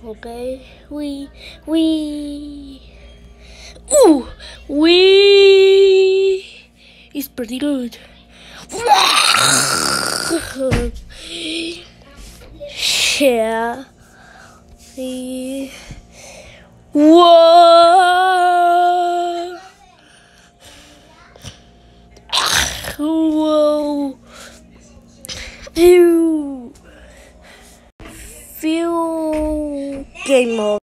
Okay, ooh, we it's pretty good. Yeah. Whoa. Whoa. Pew. Few game mode.